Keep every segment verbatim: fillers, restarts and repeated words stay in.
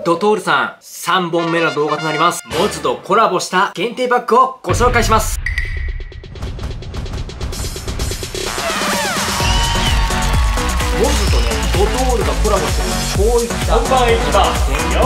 ドトールさん、さんぼんめの動画となります。モズとコラボした限定バッグをご紹介します。モズとね、ドトールがコラボしてるこういった本番いきます。よ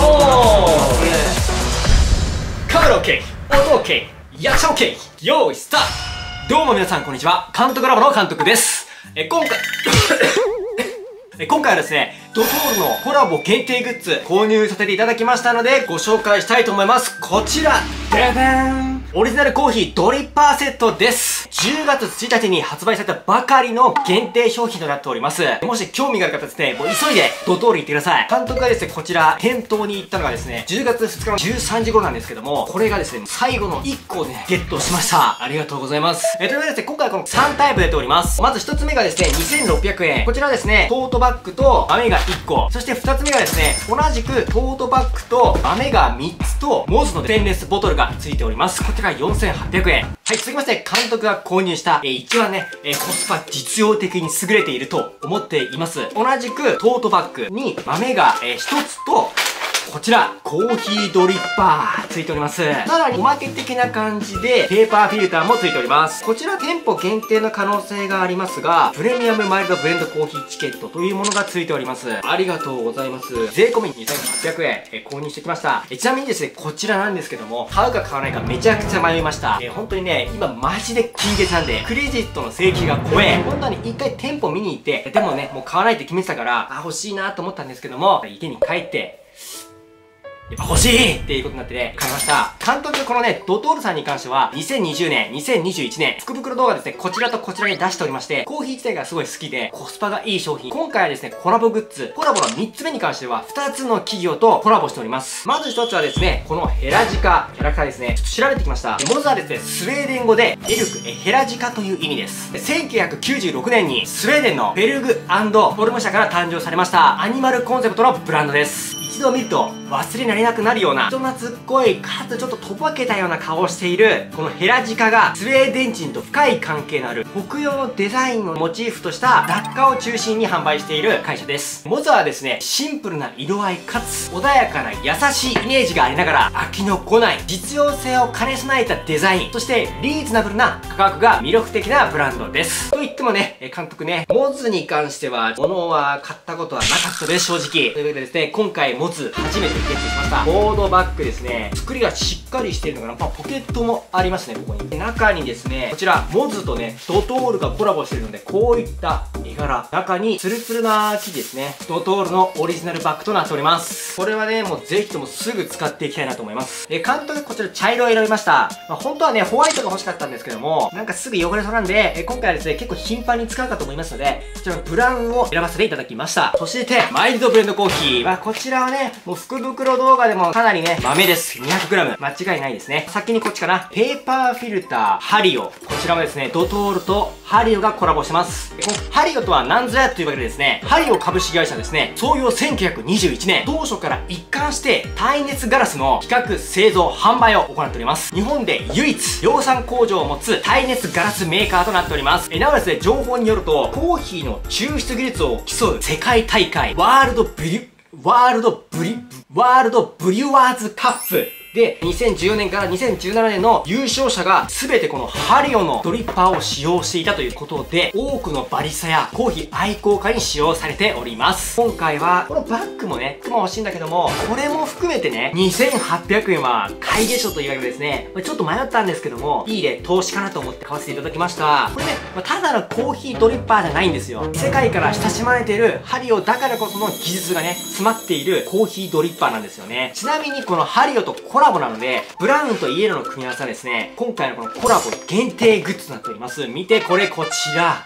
ーカメラ OK、 音 OK、 役者 OK、 用意スタート。どうも皆さんこんにちは、監督ラボの監督です。え今回え今回はですね、ドトールのコラボ限定グッズ購入させていただきましたのでご紹介したいと思います。こちらででーん、オリジナルコーヒードリッパーセットです。じゅうがつついたちに発売されたばかりの限定商品となっております。もし興味がある方ですね、もう急いでドトール行ってください。監督がですね、こちら店頭に行ったのがですね、じゅうがつふつかのじゅうさんじ頃なんですけども、これがですね、最後のいっこをね、ゲットしました。ありがとうございます。えというわけでですね、今回はこのさんタイプ出ております。まずひとつめがですね、にせんろっぴゃくえん。こちらはですね、トートバッグと豆がいっこ。そしてふたつめがですね、同じくトートバッグと豆がみっつと、モズのステンレスボトルが付いております。こちらがよんせんはっぴゃくえん。はい、続きまして、監督が購入した、えー、一番ね、えー、コスパ実用的に優れていると思っています。同じくトートバッグに豆が、えー、ひとつと、こちら、コーヒードリッパー、ついております。さらに、おまけ的な感じで、ペーパーフィルターもついております。こちら、店舗限定の可能性がありますが、プレミアムマイルドブレンドコーヒーチケットというものがついております。ありがとうございます。税込みにせんはっぴゃくえん、え購入してきました。えちなみにですね、こちらなんですけども、買うか買わないかめちゃくちゃ迷いました。え本当にね、今マジで金月なんで、クレジットの請求が怖え。本当に一回店舗見に行って、でもね、もう買わないって決めてたから、あ、欲しいなと思ったんですけども、家に帰って、やっぱ欲しいっていうことになってね、買いました。監督、このね、ドトールさんに関しては、にせんにじゅうねん、にせんにじゅういちねん、福袋動画ですね、こちらとこちらに出しておりまして、コーヒー自体がすごい好きで、コスパがいい商品。今回はですね、コラボグッズ、コラボのみっつめに関しては、ふたつの企業とコラボしております。まずひとつはですね、このヘラジカ、キャラクターですね、ちょっと調べてきました。モズはですね、スウェーデン語で、エルク、え、ヘラジカという意味です。せんきゅうひゃくきゅうじゅうろくねんに、スウェーデンのベルグ&フォルム社から誕生されました、アニマルコンセプトのブランドです。一度見ると忘れられなくなるような人懐っこいかつちょっととぼけたような顔をしているこのヘラジカがスウェーデン人と深い関係のある北洋のデザインをモチーフとした雑貨を中心に販売している会社です。モズはですね、シンプルな色合いかつ穏やかな優しいイメージがありながら飽きのこない実用性を兼ね備えたデザイン、そしてリーズナブルな価格が魅力的なブランドです。と言ってもね、監督ね、モズに関しては物は買ったことはなかったです、正直。というわけでですね、今回モズ初めてゲットしました。ボードバッグですね。作りがしっかりしているのかな。まあ、ポケットもありますね、ここに。中にですね、こちら、モズとね、ドトールがコラボしているので、こういった絵柄。中にツルツルな生地ですね。ドトールのオリジナルバッグとなっております。これはね、もうぜひともすぐ使っていきたいなと思います。え、監督こちら茶色を選びました。まあ、本当はね、ホワイトが欲しかったんですけども、なんかすぐ汚れそうなんで、え今回はですね、結構頻繁に使うかと思いますので、こちらのブラウンを選ばせていただきました。そして、マイルドブレンドコーヒーは、こちらはね、もう福袋動画でもかなりね、豆です。にひゃくグラム。間違いないですね。先にこっちかな。ペーパーフィルター、ハリオ。こちらもですね、ドトールとハリオがコラボしてます。このハリオとは何ぞやというわけでですね、ハリオ株式会社ですね、創業せんきゅうひゃくにじゅういちねん、当初から一貫して耐熱ガラスの企画、製造、販売を行っております。日本で唯一量産工場を持つ耐熱ガラスメーカーとなっております。えなおですね、情報によると、コーヒーの抽出技術を競う世界大会、ワールドブリュ、ワールドブリ、ワールドブリュワーズカップで、にせんじゅうよねんからにせんじゅうななねんの優勝者が全てこのハリオのドリッパーを使用していたということで、多くのバリスタやコーヒー愛好家に使用されております。今回は、このバッグもね、も欲しいんだけども、これも含めてね、にせんはっぴゃくえんは買いでしょというわけでですね、ちょっと迷ったんですけども、いいね、投資かなと思って買わせていただきました。これね、ただのコーヒードリッパーじゃないんですよ。世界から親しまれているハリオだからこその技術がね、詰まっているコーヒードリッパーなんですよね。ちなみにこのハリオとコラボなので、ブラウンとイエローの組み合わせはですね、今回のこのコラボ限定グッズとなっております。見てこれこちら。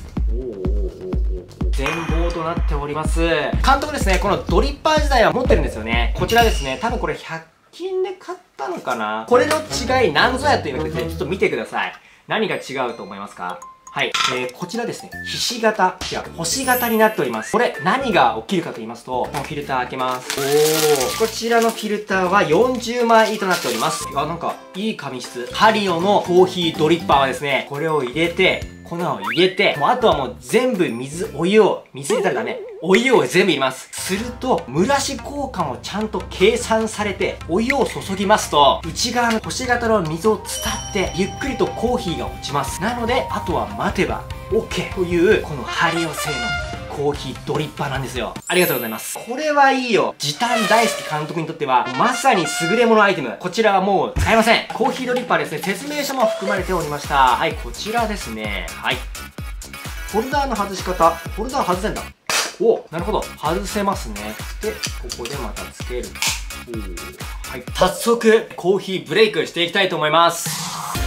全貌となっております。監督ですね、このドリッパー自体は持ってるんですよね。こちらですね、多分これひゃくきんで買ったのかな。これの違い何ぞやというわけでですね、ちょっと見てください。何が違うと思いますか？はい。えー、こちらですね、ひし形、違う、星形になっております。これ、何が起きるかと言いますと、このフィルター開けます。おー。こちらのフィルターはよんじゅうまいとなっております。あ、なんか、いい紙質。ハリオのコーヒードリッパーはですね、これを入れて、 粉を入れて、もうあとはもう全部水、お湯を、水入れたらダメ。お湯を全部入れます。すると、蒸らし効果もちゃんと計算されて、お湯を注ぎますと、内側の星型の水を伝って、ゆっくりとコーヒーが落ちます。なので、あとは待てば OK という、このハリオ製のコーヒードリッパーなんですよ。ありがとうございます。これはいいよ。時短大好き監督にとっては、まさに優れものアイテム。こちらはもう使えません。コーヒードリッパーですね、説明書も含まれておりました。はい、こちらですね。はい。ホルダーの外し方。ホルダー外せんだ。お、なるほど。外せますね。で、ここでまたつける。おー。はい。早速、コーヒーブレイクしていきたいと思います。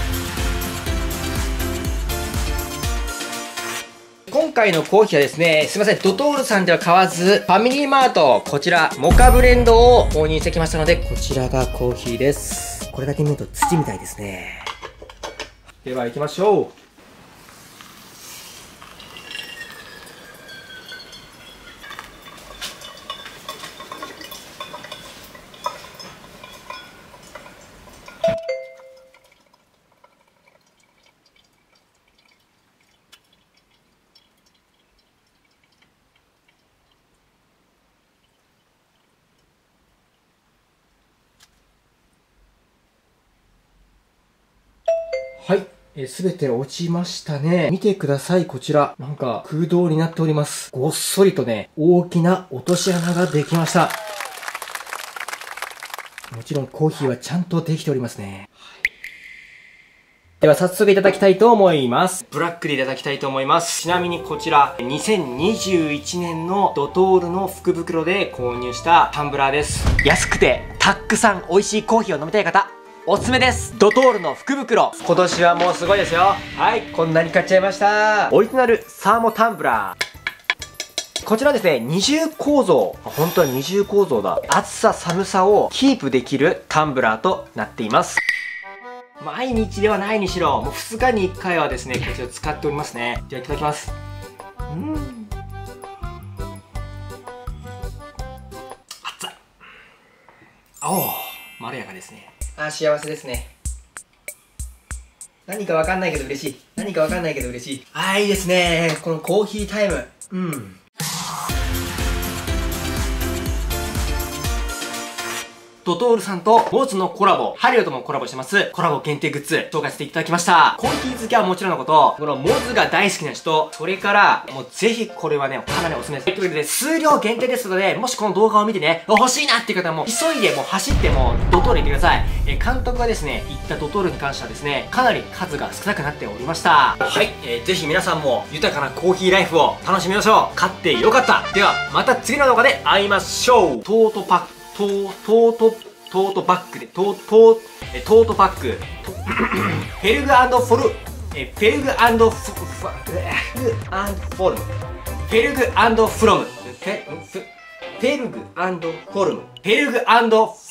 今回のコーヒーはですね、すいません、ドトールさんでは買わず、ファミリーマート、こちら、モカブレンドを購入してきましたので、こちらがコーヒーです。これだけ見ると土みたいですね。では行きましょう。はい。えー、すべて落ちましたね。見てください、こちら。なんか、空洞になっております。ごっそりとね、大きな落とし穴ができました。もちろん、コーヒーはちゃんとできておりますね。では、早速いただきたいと思います。ブラックでいただきたいと思います。ちなみにこちら、にせんにじゅういちねんのドトールの福袋で購入したタンブラーです。安くて、たくさん美味しいコーヒーを飲みたい方、おすすめです。ドトールの福袋。今年はもうすごいですよ。はい、こんなに買っちゃいました。オリジナルサーモタンブラー。こちらですね、二重構造。本当は二重構造だ。暑さ寒さをキープできるタンブラーとなっています。毎日ではないにしろ、もうふつかにいっかいはですね、こちらを使っておりますね。ではいただきます。うん。熱い。おお、まろやかですね。あー、幸せですね。何かわかんないけど嬉しい。何かわかんないけど嬉しい。あー、いいですね。このコーヒータイム。うん。ドトールさんとモズのコラボ、ハリオともコラボしてます、コラボ限定グッズ、紹介していただきました。コーヒー好きはもちろんのこと、このモズが大好きな人、それから、もうぜひこれはね、かなりおすすめです。ということで、数量限定ですので、もしこの動画を見てね、欲しいなっていう方はもう、急いでもう走ってもう、ドトール行ってください。えー、監督がですね、言ったドトールに関してはですね、かなり数が少なくなっておりました。はい、えー、ぜひ皆さんも、豊かなコーヒーライフを楽しみましょう。買ってよかった。では、また次の動画で会いましょう。トートパック、トー、トート、トートバッグで、トート、え、トートバッグ、フェルグ&フォル、え、フェルグ&フォ、フェルグ&フォルム、フェルグ&フロム、フェルグ&フォルム、フェルグ&フ